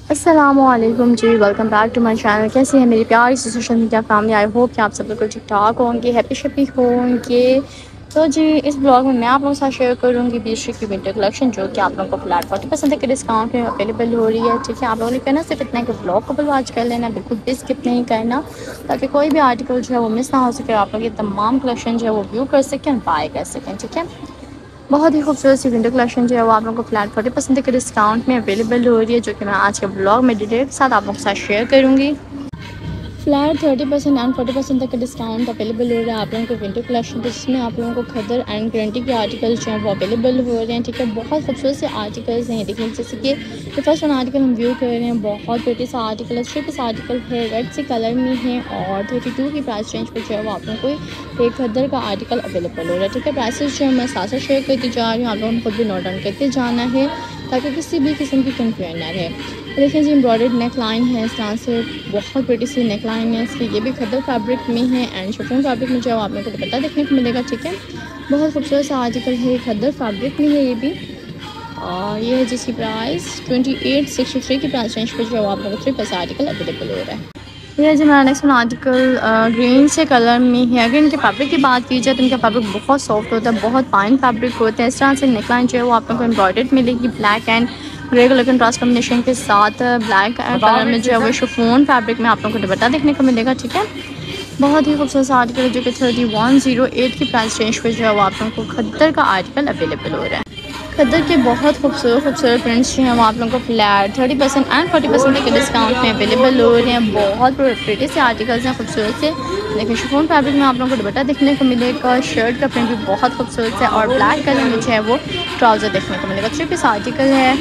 अस्सलामुअलैकुम जी, welcome back to my channel. कैसे हैं मेरी प्यारी सी social media family. I hope कि आप सब बिल्कुल ठीक ठाक होंगे, हैप्पी शप्पी होंगे। तो जी इस ब्लॉग में मैं आप लोगों के साथ शेयर करूंगी बीच की विंटर कलेक्शन जो कि आप लोगों को फ्लैट 40% के डिस्काउंट में अवेलेबल हो रही है। ठीक है, आप लोगों ने कहना सिर्फ इतना कि ब्लॉग को वॉच कर लेना, बिल्कुल भी स्किप नहीं करना ताकि कोई भी आर्टिकल जो है वो मिस ना हो सके। आप लोग ये तमाम कलेक्शन जो है वो व्यू कर सकें, बाय कर सकें। ठीक है, बहुत ही खूबसूरत सी विंडो कलेक्शन जो है वो आप लोगों को फ्लैट 40% के डिस्काउंट में अवेलेबल हो रही है, जो कि मैं आज के ब्लॉग में डिटेल के साथ आप लोगों के साथ शेयर करूंगी। फ्लैट 30% एंड 40% तक का डिस्काउंट अवेलेबल हो रहा है आप लोगों को विंटर कलेक्शन पे, जिसमें आप लोगों को खदर एंड गारंटी के आर्टिकल्स जो हैं वो अवेलेबल हो रहे हैं। ठीक है, बहुत खूबसूरत से आर्टिकल्स हैं। देखिए जैसे कि ये फर्स्ट वन आर्टिकल हम व्यू कर रहे हैं, बहुत प्रिटी सा आर्टिकल है, 3 पीस आर्टिकल है, रेड से कलर में है और 32 की प्राइस रेंज पर जो है वो आप लोगों को एक खदर का आर्टिकल अवेलेबल हो रहा है। ठीक है, प्राइसेस जो मैं साथ साथ शेयर करती जा रही हूँ, आप लोगों को खुद भी नोट डाउन करते जाना है ताकि किसी भी किस्म की कंफ्यूजन ना रहे। देखिए जी एम्ब्रॉयडर्ड नेक लाइन है, इस तरह से बहुत प्रिटी सी नेक लाइन है इसकी। ये भी खद्दर फैब्रिक में है एंड शिफॉन फैब्रिक में जो आप लोगों को दुपट्टा देखने को मिलेगा। ठीक है, बहुत खूबसूरत सा आर्टिकल है, खद्दर फैब्रिक में है ये भी। और ये है जिसकी प्राइस 2863 की प्राइस रेंज पर जो आप लोगों को 3 पीस आर्टिकल अवेलेबल हो रहा है। ये जी मेरा नेक्स्ट आर्टिकल ग्रीन से कलर में है। अगर इनके फैब्रिक की बात की जाए तो इनका फैब्रिक बहुत सॉफ्ट होता है, बहुत फाइन फैब्रिक होता है। इस तरह से नेकलाइन जो है वो आप लोगों को एम्ब्रॉयडर्ड मिलेगी black and grey colour contrast combination के साथ। ब्लैक कलर में जो है वो शिफॉन फैब्रिक में आप लोगों को दुपट्टा देखने को मिलेगा। ठीक है, बहुत ही खूबसूरत आर्टिकल है जो कि 3108 की प्राइस रेंज पर जो है वो आप लोगों को खद्दर का आर्टिकल अवेलेबल हो रहा है। खद्दर के बहुत खूबसूरत प्रिंट्स जो हैं वो आप लोगों को फ्लैट 30% एंड 40% के डिस्काउंट में अवेलेबल हो रहे हैं। बहुत प्रिटी से आर्टिकल्स हैं, खूबसूरत से। देखिए शिफॉन फैब्रिक में आप लोगों को दुपट्टा देखने को मिलेगा, शर्ट का प्रिंट भी बहुत खूबसूरत है और ब्लैक कलर में जो है वो ट्राउज़र देखने को मिलेगा। 3 पीस आर्टिकल है,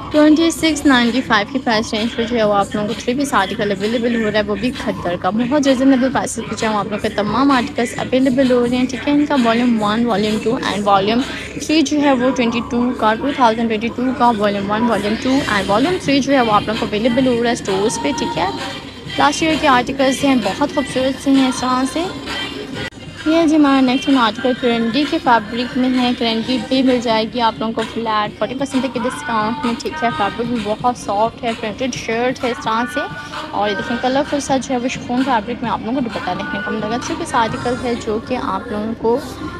2695 की प्राइस रेंज पर जो है वो आप लोगों को 3 पीस आर्टिकल अवेलेबल हो रहा है, वो भी खद्दर का। बहुत रिजनेबल प्राइसेस पर जो है आप लोगों के तमाम आर्टिकल्स अवेलेबल हो रहे हैं। ठीक है, इनका वॉल्यूम 1, वॉल्यूम 2 एंड वॉल्यूम 3 जो है वो 22 का 2022 का वॉल्यूम 1, वॉल्यूम 2 एंड वॉल्यूम 3 जो है वो आप लोगों को अवेलेबल हो रहा है स्टोर्स पे। ठीक है, लास्ट ईयर के आर्टिकल्स हैं, बहुत खूबसूरत से हैं इस तरह से। ये जी हमारा नेक्स्ट आर्टिकल करंडी के फैब्रिक में है। करंडी भी मिल जाएगी आप लोगों को फ्लैट 40% के डिस्काउंट में। ठीक है, फैब्रिक भी बहुत सॉफ्ट है, प्रिंटेड शर्ट है इस तरह से। और ये देखें कलरफुल सा जो है वो शिफॉन फैब्रिक में आप लोगों को दुपट्टा देखने को मिलेगा। 3 पीस आर्टिकल है जो कि आप लोगों को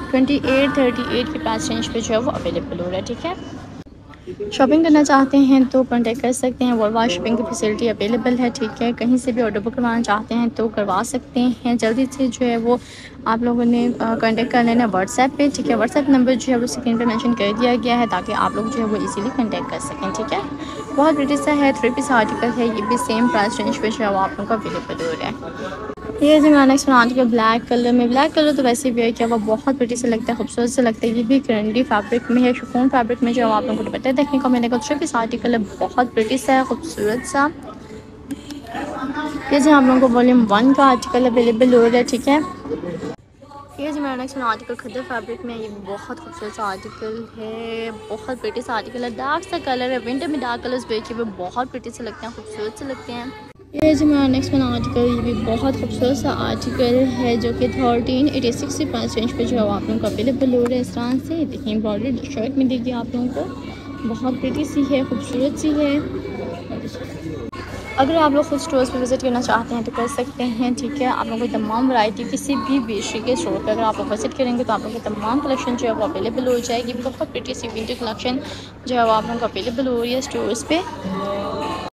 2838 की प्राइस रेंज पे जो है वो अवेलेबल हो रहा है। ठीक है, शॉपिंग करना चाहते हैं तो कांटेक्ट कर सकते हैं, वर्ल्ड वाइड शिपिंग की फैसिलिटी अवेलेबल है। ठीक है, कहीं से भी ऑर्डर बुक करवाना चाहते हैं तो करवा सकते हैं। जल्दी से जो है वो आप लोगों ने कांटेक्ट कर लेना व्हाट्सएप पे। ठीक है, व्हाट्सएप नंबर जो है वो स्क्रीन पे मेंशन कर दिया गया है ताकि आप लोग जो है वो इजीली कांटेक्ट कर सकें। ठीक है, बहुत ब्रिटिश सा है, 3 पीस आर्टिकल है, ये भी सेम प्राइस रेंज पे जो है वो आप लोगों को अवेलेबल हो रहा है। ये जो मेरा नेक्स्ट आर्टिकल ब्लैक कलर में, ब्लैक कलर तो वैसे भी है क्या वो बहुत प्रिटी से लगता है, खूबसूरत से लगता है। ये भी करंडी फैब्रिक में है, शिफॉन फैब्रिक में जो आप लोगों को दुपट्टा देखने को मिलेगा। 3 पीस आर्टिकल है, बहुत प्रिटी सा है, खूबसूरत सा। ये जो आप लोगों को वॉल्यूम 1 का आर्टिकल अवेलेबल हो रहा है। ठीक है, ये जो मेरा नेक्स्ट आर्टिकल खद्दर फैब्रिक में, ये बहुत खूबसूरत सा आर्टिकल है, बहुत प्रिटी सा आर्टिकल है, डार्क सा कलर है। विंटर में डार्क कलर्स बेचे हुए बहुत प्रिटी से लगते हैं, खूबसूरत से लगते हैं। ये जो मेरा नेक्स्ट आर्टिकल, ये भी बहुत खूबसूरत सा आर्टिकल है जो कि 1386 की प्राइस रेंज पे जो है आप लोगों को अवेलेबल हो रहा है इस तरह से। देखिए एम्ब्रॉयडर्ड शर्ट मिलेगी आप लोगों को, बहुत प्रिटी सी है, खूबसूरत सी है। अगर आप लोग खुद स्टोर्स पे विज़िट करना चाहते हैं तो कर सकते हैं। ठीक है, आप लोगों को तमाम वैरायटी किसी भी बेशरी के स्टोर पे अगर आप लोग विज़िट करेंगे तो आप लोगों को तमाम कलेक्शन जो है वो अवेलेबल हो जाएगी। बहुत प्रिटी सी विंटर कलेक्शन जो है वो आप लोगों को अवेलेबल हो रही है स्टोर्स पे।